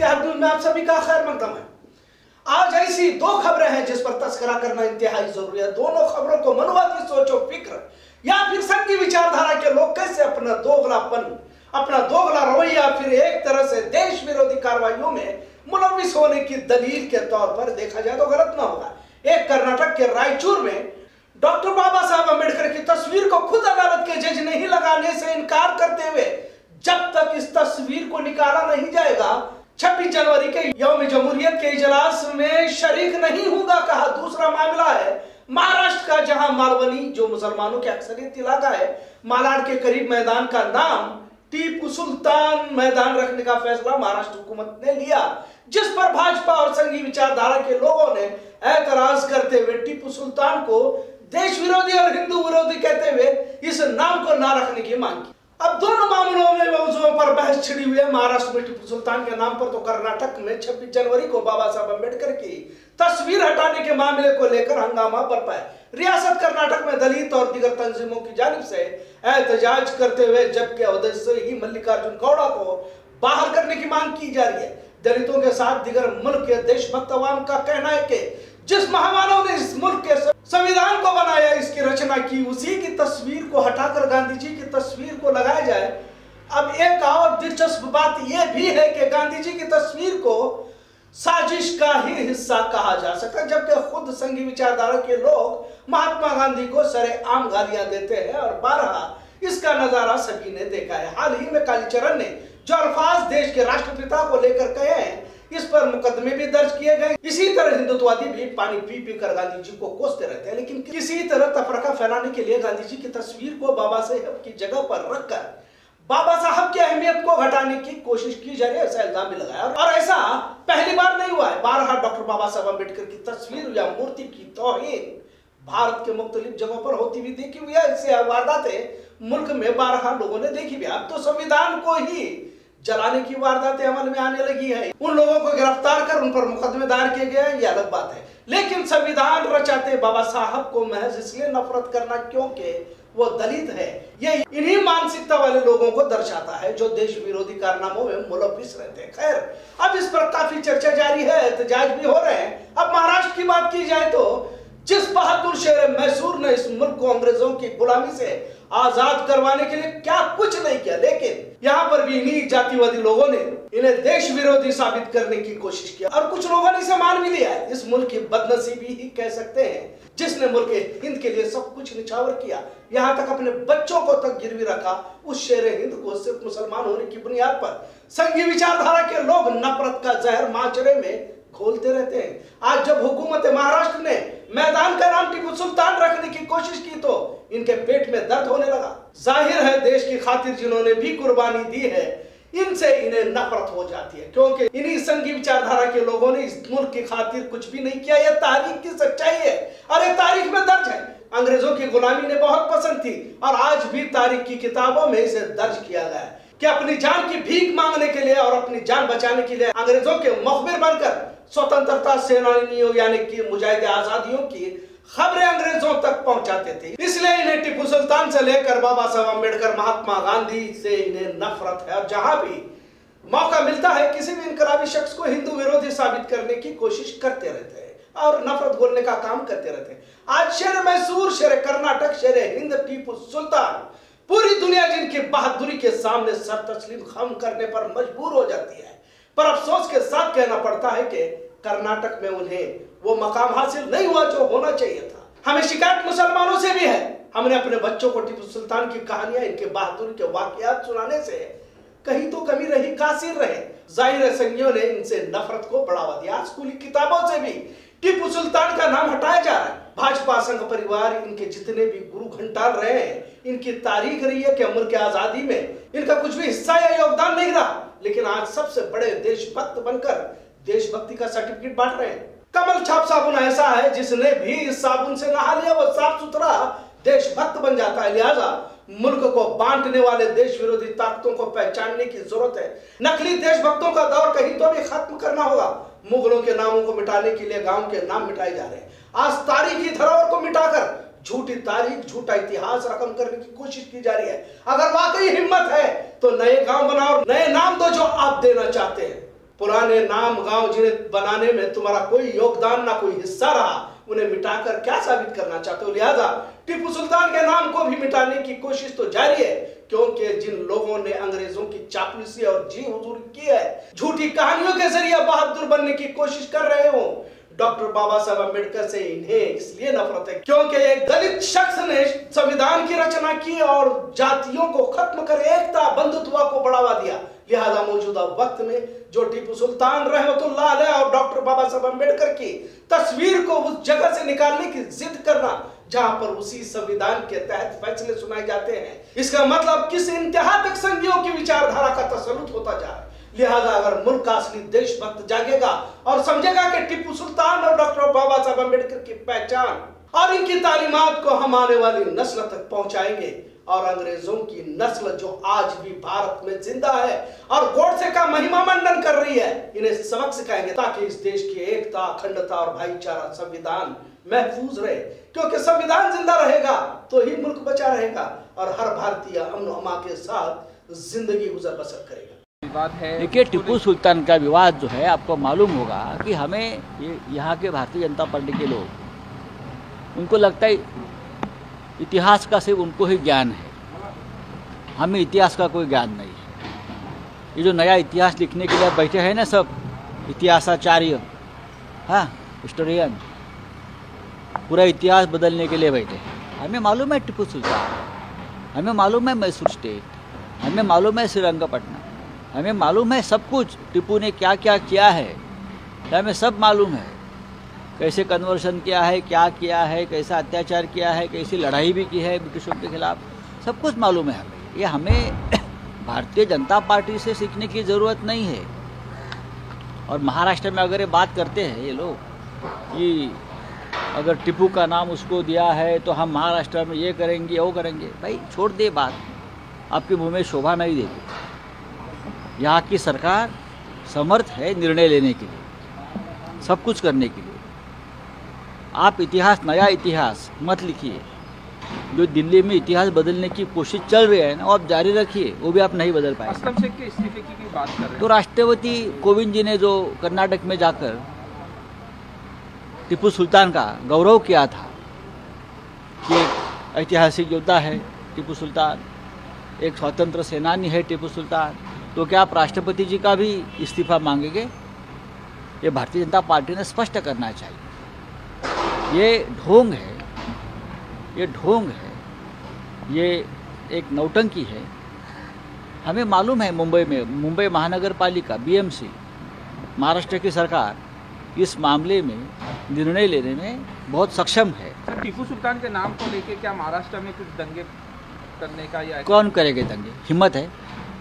इत्तेहाद news में आप सभी का खैर मकदम है। आज ऐसी दो खबरें हैं जिस पर तस्करा करना इंतहाई जरूरी है। दोनों खबरों को मनुवादी सोच और फिक्र या फिर संघी विचारधारा के लोग कैसे अपना दोगलापन, अपना दोगला रवैया फिर एक तरह से देश विरोधी कार्रवाइयों में मुलविस होने की दलील के तौर पर देखा जाए तो गलत ना होगा। एक कर्नाटक के रायचूर में डॉक्टर बाबा साहब अम्बेडकर की तस्वीर को खुद अदालत के जज नहीं लगाने से इनकार करते हुए जब तक इस तस्वीर को निकाला नहीं जाएगा 26 जनवरी के यौम जमहूरियत के इजलास में शरीक नहीं होगा कहा। दूसरा मामला है महाराष्ट्र का, जहां मालवनी जो मुसलमानों के अक्सरियत इलाका है, मालाड के करीब मैदान का नाम टीपू सुल्तान मैदान रखने का फैसला महाराष्ट्र हुकूमत ने लिया, जिस पर भाजपा और संघी विचारधारा के लोगों ने ऐतराज करते हुए टीपू सुल्तान को देश विरोधी और हिंदू विरोधी कहते हुए इस नाम को ना रखने की मांग की। अब दोनों मामलों में मौजूदों पर बहस छिड़ी हुई है। महाराष्ट्र में टीपू सुल्तान के नाम पर तो कर्नाटक में 26 जनवरी को बाबा साहब अम्बेडकर की तस्वीर हटाने के मामले को लेकर हंगामा बरपा है। रियासत कर्नाटक में दलित और दीगर तंजीमों की जानिब से एहतजाज करते हुए जबकि अवध से ही मल्लिकार्जुन गौड़ा को बाहर करने की मांग की जा रही है। दलितों के साथ दीगर मुल्क के देशभक्त अवाम का कहना है कि जिस महामानव ने इस मुल्क के संविधान को बनाया, इसकी रचना की, उसी की तस्वीर को हटाकर गांधी जी की तस्वीर को लगाया जाए। अब एक और दिलचस्प बात यह भी है कि गांधी जी की तस्वीर को साजिश का ही हिस्सा कहा जा सकता, जबकि खुद संघी विचारधारा के लोग महात्मा गांधी को सरेआम गालियां देते हैं और बारहा इसका नजारा सभी ने देखा है। हाल ही में कालीचरण ने जो अल्फाज देश के राष्ट्रपिता को लेकर कहे हैं, इस पर मुकदमे भी दर्ज किए गए। इसी तरह हिंदुत्ववादी भी पानी पी पी कर गांधी जी को कोसते रहते हैं, लेकिन किसी तरह तफरका फैलाने के लिए गांधी जी की तस्वीर को बाबा साहब की जगह पर रखकर बाबा साहब की अहमियत को घटाने की कोशिश की जा रही है, ऐसा इल्जाम भी लगाया। और ऐसा पहली बार नहीं हुआ है। बारहा डॉक्टर बाबा साहब अम्बेडकर की तस्वीर या मूर्ति की तौहीन भारत के मुख्तलिफ जगहों पर होती हुई देखी हुई है। ऐसी वारदातें मुल्क में बारहा लोगों ने देखी भी। अब तो संविधान को ही जलाने की वारदातें अमल में आने लगी है। उन लोगों को गिरफ्तार कर उन पर मुकदमे दायर किए गए हैं, ये अलग बात है। लेकिन संविधान रचाते बाबा साहब को महज इसलिए नफरत करना क्योंकि वो दलित है, ये इन्हीं मानसिकता वाले लोगों को दर्शाता है जो देश विरोधी कारनामों में मुलविस रहते हैं। खैर, अब इस पर काफी चर्चा जारी है, एहतजाज भी हो रहे हैं। अब महाराष्ट्र की बात की जाए तो जिस बहादुर शेर मैसूर ने इस मुल्क को अंग्रेजों की गुलामी से आजाद करवाने के लिए क्या कुछ नहीं किया, लेकिन यहाँ पर भी इन्हीं जातिवादी लोगों ने इन्हें देश विरोधी साबित करने की कोशिश की और कुछ लोगों ने इसे मान भी लिया है। इस मुल्क की बदनसीबी ही कह सकते हैं जिसने मुल्क हिंद के लिए सब कुछ निछावर किया, यहाँ तक अपने बच्चों को तक गिरवी रखा। उस शेर हिंद को सिर्फ मुसलमान होने की बुनियाद पर संघी विचारधारा के लोग नफरत का जहर माचरे में खोलते रहते हैं। आज जब हुकूमत महाराष्ट्र ने मैदान का नाम टीपू सुल्तान रखने की कोशिश की तो इनके पेट में दर्द होने लगा। जाहिर है देश की खातिर जिन्होंने भी कुर्बानी दी है, इनसे इन्हें नफरत हो जाती है, क्योंकि इन्हीं संघी विचारधारा के लोगों ने इस मुल्क की खातिर कुछ भी नहीं किया। यह तारीख की सच्चाई है और यह तारीख में दर्ज है। अंग्रेजों की गुलामी ने बहुत पसंद थी और आज भी तारीख की किताबों में इसे दर्ज किया गया है कि अपनी जान की भीख मांगने के लिए और अपनी जान बचाने के लिए अंग्रेजों के मुखबिर बनकर स्वतंत्रता सेनानियों यानी कि मुजाहिद आजादियों की खबरें अंग्रेजों तक पहुंचाते थे। इसलिए इन्हें टीपू सुल्तान से लेकर बाबा साहब अम्बेडकर, महात्मा गांधी से इन्हें नफरत है और जहां भी मौका मिलता है किसी भी इनकलाबी शख्स को हिंदू विरोधी साबित करने की कोशिश करते रहते हैं और नफरत बोलने का काम करते रहते हैं। आज शेर मैसूर, शेर कर्नाटक, शेर हिंद टीपू सुल्तान पूरी दुनिया जिनकी बहादुरी के सामने सर तस्लीम खम करने पर मजबूर हो जाती है, पर अफसोस के साथ कहना पड़ता है कि कर्नाटक में उन्हें वो मकाम हासिल नहीं हुआ जो होना चाहिए था। हमें शिकायत मुसलमानों से भी है। हमने अपने बच्चों को टीपू सुल्तान की कहानियां, इनके बहादुरी के वाकयात सुनाने से कहीं तो कमी रही, कासिर रहे। जाहिर है संघियों ने इनसे नफरत को बढ़ावा दिया। स्कूली किताबों से भी टीपू सुल्तान का नाम हटाया जा रहा है। भाजपा संघ परिवार इनके जितने भी गुरु घंटाल रहे हैं, इनकी तारीख रही है कि मुल्क की आजादी में इनका कुछ भी हिस्सा या योगदान नहीं रहा, लेकिन आज सबसे बड़े देशभक्त बनकर देशभक्ति का सर्टिफिकेट बांट रहे हैं। कमल छाप साबुन ऐसा है जिसने भी इस साबुन से नहा लिया वो साफ सुथरा देशभक्त बन जाता है। लिहाजा मुल्क को बांटने वाले देश विरोधी ताकतों को पहचानने की जरूरत है। नकली देशभक्तों का दौर कहीं तो भी खत्म करना होगा। मुगलों के नामों को मिटाने के लिए गांव के नाम मिटाए जा रहे हैं। आज तारीखी धरोहर को मिटाकर झूठी तारीख, झूठा इतिहास रकम करने की कोशिश की जा रही है। अगर वाकई हिम्मत है तो नए गांव बनाओ, नए नाम दो जो आप देना चाहते हैं। पुराने नाम गांव जिन्हें बनाने में तुम्हारा कोई योगदान ना कोई हिस्सा रहा, उन्हें मिटाकर क्या साबित करना चाहते हो? लिहाजा टिप्पू सुल्तान के नाम को भी मिटाने की कोशिश तो जारी है, क्योंकि जिन लोगों ने अंग्रेजों की चापलूसी और जी हुजूरी की है, झूठी कहानियों के जरिए बहादुर बनने की कोशिश कर रहे हो। डॉक्टर बाबा साहब अम्बेडकर से इन्हें इसलिए नफरत है क्योंकि एक दलित शख्स ने संविधान की रचना की और जातियों को खत्म कर एकता बंधुत्व को बढ़ावा दिया। लिहाजा मौजूदा वक्त में जो टिप्पू सुल्तान रहमतुल्लाह अलैह और डॉक्टर बाबा साहब अम्बेडकर की तस्वीर को उस जगह से निकालने की जिद करना जहां पर उसी संविधान के तहत फैसले सुनाए जाते हैं, इसका मतलब किस इंतहा तक संघियों की विचारधारा का तसल्लुत होता जा रहा है। लिहाजा अगर मुल्क का असली देशभक्त जागेगा और समझेगा कि टिप्पू सुल्तान और डॉक्टर बाबा साहब अम्बेडकर की पहचान और इनकी तालीमात को हम आने वाली नस्ल तक पहुंचाएंगे और अंग्रेजों की नस्ल जो आज भी भारत में जिंदा है और गोडसे का महिमा मंडन कर रही है, इन्हें सबक सिखाएंगे ताकि इस देश की एकता, अखंडता और भाईचारा संविधान महफूज रहे, क्योंकि संविधान जिंदा रहेगा तो ही मुल्क बचा रहेगा और हर भारतीय अमन अमा के साथ जिंदगी गुजर बसर करेगा। देखिए, टिप्पू सुल्तान का विवाद जो है, आपको मालूम होगा कि हमें यहाँ के भारतीय जनता पार्टी के लोग, उनको लगता है इतिहास का सिर्फ उनको ही ज्ञान है, हमें इतिहास का कोई ज्ञान नहीं है। ये जो नया इतिहास लिखने के लिए बैठे हैं ना सब इतिहासाचार्य, हाँ, हिस्टोरियन, पूरा इतिहास बदलने के लिए बैठे हैं। हमें मालूम है टिप्पू सुल्तान, हमें मालूम है मैसूर स्टेट, हमें मालूम है श्रीरंगपट्टनम, हमें मालूम है सब कुछ, टिप्पू ने क्या क्या किया है, हमें सब मालूम है, कैसे कन्वर्शन किया है, क्या किया है, कैसा अत्याचार किया है, कैसी लड़ाई भी की है ब्रिटिशों के खिलाफ, सब कुछ मालूम है हमें। ये हमें भारतीय जनता पार्टी से सीखने की ज़रूरत नहीं है। और महाराष्ट्र में अगर ये बात करते हैं ये लोग कि अगर टिप्पू का नाम उसको दिया है तो हम महाराष्ट्र में ये करेंगे वो करेंगे, भाई छोड़ दे बात, आपकी मुँह में शोभा नहीं देती। यहाँ की सरकार समर्थ है निर्णय लेने के लिए, सब कुछ करने के लिए। आप इतिहास, नया इतिहास मत लिखिए। जो दिल्ली में इतिहास बदलने की कोशिश चल रही है ना, वो आप जारी रखिए, वो भी आप नहीं बदल पाए। असलम शेख के इस्तीफे की बात कर रहे हैं तो राष्ट्रपति कोविंद जी ने जो कर्नाटक में जाकर टिप्पू सुल्तान का गौरव किया था कि एक ऐतिहासिक योद्धा है टिप्पू सुल्तान, एक स्वतंत्र सेनानी है टिप्पू सुल्तान, तो क्या आप राष्ट्रपति जी का भी इस्तीफा मांगेंगे? ये भारतीय जनता पार्टी ने स्पष्ट करना चाहिए। ये ढोंग है, ये ढोंग है, ये एक नौटंकी है। हमें मालूम है मुंबई महानगर पालिका BMC, महाराष्ट्र की सरकार इस मामले में निर्णय लेने में बहुत सक्षम है। सर, टिप्पू सुल्तान के नाम को लेके क्या महाराष्ट्र में कुछ दंगे करने का या कौन करेंगे दंगे? हिम्मत है?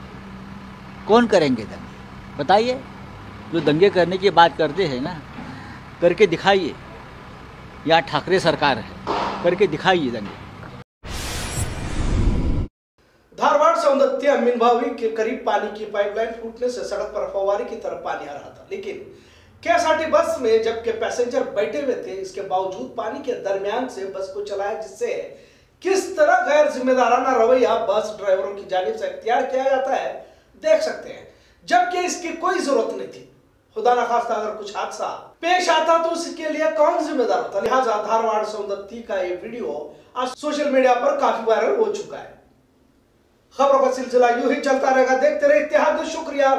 कौन करेंगे दंगे? बताइए। जो दंगे करने की बात करते हैं ना, करके दिखाइए। यहाँ ठाकरे सरकार है, करके दिखाइए दंगे। धारवाड़ सौंदत्य मीनभावी के करीब पानी की पाइपलाइन फूटने से सड़क पर फव्वारे की तरफ पानी आ रहा था, लेकिन KSRT बस में जबकि पैसेंजर बैठे हुए थे, इसके बावजूद पानी के दरमियान से बस को चलाया, जिससे किस तरह गैर जिम्मेदाराना रवैया बस ड्राइवरों की जानिब से इख्तियार किया जाता है देख सकते हैं, जबकि इसकी कोई जरूरत नहीं थी। खुदा न खास्ता अगर कुछ हादसा पेश आता तो उसके लिए कौन जिम्मेदार होता? लिहाजा धारवाड़ सौंदत्ती का ये वीडियो आज सोशल मीडिया पर काफी वायरल हो चुका है। खबरों का सिलसिला यूं ही चलता रहेगा, देखते रहे इत्तेहाद। शुक्रिया।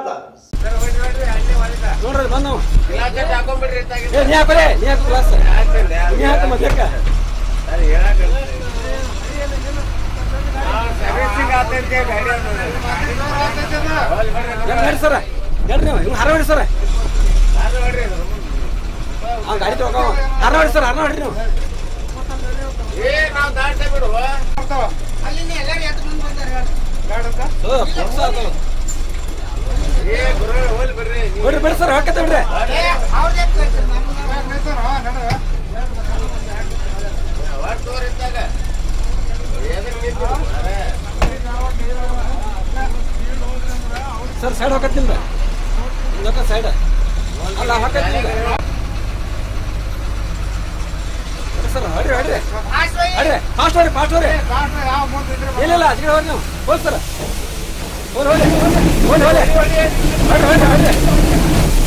ಗಾಡಿ ತಗೋ ಹರ್ನಾಡಿ ಸರ್ ಹರ್ನಾಡಿ ನೀವು ನಾವು ದಾಟೇ ಬಿಡುವ ಅಲ್ಲಿನೇ ಎಲ್ಲರೂ ಎತ್ತು ಮುಂದೆ ಬಂದಾರೆ ಗಾಡಕ ಫೋರ್ಸ್ ಆತಲ್ಲ ಗುರು ಹೋಲ್ ಬರ್ರಿ ಬರ್ರಿ ಸರ್ ಹಾಕತ್ತೆ ಬಿಡ್ರಿ ಅವ್ರದೇ ಕಳ್ಸ್ರಿ ನಮ್ಮ ಸರ್ ನಡವ ವಾಟ್ ತೋರ್ ಇದ್ದಾಗ ಏನೇ ನಿಂತಿದ್ದಾರೆ ಸರ್ ಸೈಡ್ ಹಾಕತ್ತಿಲ್ಲ ಇಂದಕ ಸೈಡ್ ಅಲ್ಲ ಹಾಕತ್ತಿಲ್ಲ ಸರ್ ಹಡ್ರಿ ಹಡ್ರಿ ಹಡ್ರಿ ಫಾಸ್ಟ್ ಹೊಡ್ರಿ ಫಾಸ್ಟ್ ಹೊಡ್ರಿ ಇಲ್ಲ ಅದಕ್ಕೆ ಹೊಡ್ರಿ ನೀವು hole sir hole hole hole hole ಹಡ್ರಿ ಹಡ್ರಿ ಹಡ್ರಿ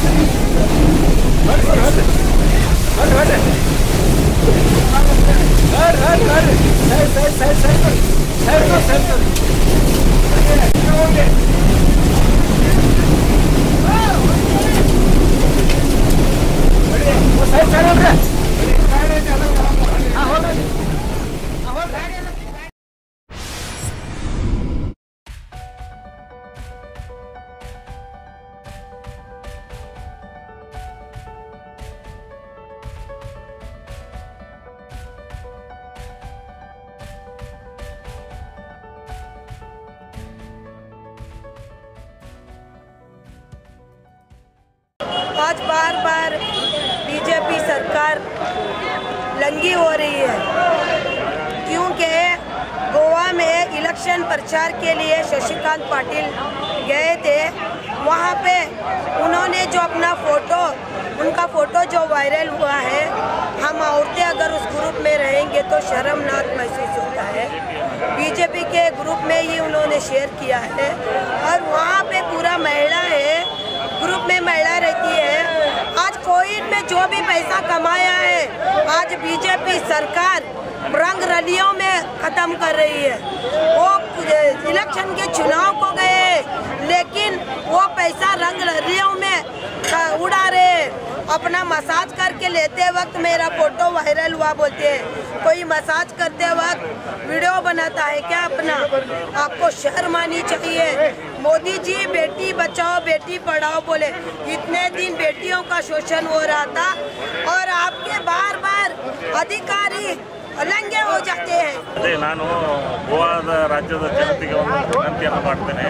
आज बार बार बीजेपी सरकार लंगी हो रही है, क्योंकि गोवा में इलेक्शन प्रचार के लिए शशिकांत पाटिल गए थे। वहाँ पे उन्होंने जो अपना उनका फ़ोटो जो वायरल हुआ है, हम औरतें अगर उस ग्रुप में रहेंगे तो शर्मनाक महसूस होता है। बीजेपी के ग्रुप में ही उन्होंने शेयर किया है और वहाँ पे पूरा महिला है, ग्रुप में महिला रहती है। आज कोविड में जो भी पैसा कमाया है आज बीजेपी सरकार रंग रलियों में ख़त्म कर रही है। वो इलेक्शन के चुनाव को गए लेकिन वो पैसा रंग रलियों में उड़ा रहे। अपना मसाज करके लेते वक्त मेरा फोटो वायरल हुआ बोलते हैं। कोई मसाज करते वक्त वीडियो बनाता है क्या अपना? आपको शर्म आनी चाहिए। मोदी जी बेटी बचाओ बेटी पढ़ाओ बोले, इतने दिन बेटियों का शोषण हो रहा था और आपके बार बार अधिकारी लंगे हो जाते हैं। ಅದೇ ನಾನು ಗೋವಾದ ರಾಜ್ಯದ ಜನತೆಗೆ ಒಂದು ವಿನಂತಿಯನ್ನು ಮಾಡ್ತೇನೆ.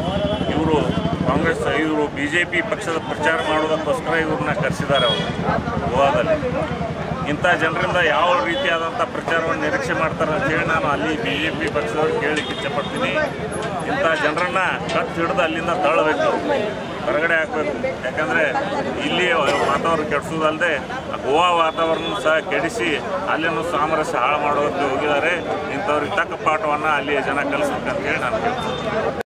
ಇವರು ಬಿಜೆಪಿ ಪಕ್ಷದ ಪ್ರಚಾರ ಮಾಡೋದಕ್ಕೋಸ್ಕರ ಇವ್ರನ್ನ ಕರೆಸಿದ್ದಾರೆ ಅವರು ಗೋವಾದಲ್ಲಿ. ಇಂಥ ಜನರಿಂದ ಯಾವ ರೀತಿಯಾದಂಥ ಪ್ರಚಾರವನ್ನು ನಿರೀಕ್ಷೆ ಮಾಡ್ತಾರೆ ಅಂತೇಳಿ ನಾನು ಅಲ್ಲಿ ಬಿಜೆಪಿ ಪಕ್ಷದವ್ರು ಕೇಳಲಿಕ್ಕೆ ಇಚ್ಛೆಪಡ್ತೀನಿ. ಇಂಥ ಜನರನ್ನ ಕತ್ತು ಹಿಡಿದು ಅಲ್ಲಿಂದ ತಳ್ಳಬೇಕು, ಹೊರಗಡೆ ಹಾಕಬೇಕು. ಯಾಕಂದರೆ ಇಲ್ಲಿ ವಾತಾವರಣ ಕೆಡಿಸೋದಲ್ಲದೆ ಗೋವಾ ವಾತಾವರಣ ಸಹ ಕೆಡಿಸಿ ಅಲ್ಲಿನೂ ಸಾಮರಸ್ಯ ಹಾಳು ಮಾಡೋದಕ್ಕೆ ಹೋಗಿದ್ದಾರೆ. ಇಂಥವ್ರಿಗೆ ತಕ್ಕ ಪಾಠವನ್ನು ಅಲ್ಲಿಯ ಜನ ಕಲಿಸ್ಬೇಕಂತೇಳಿ ನಾನು ಕೇಳ್ತೀನಿ.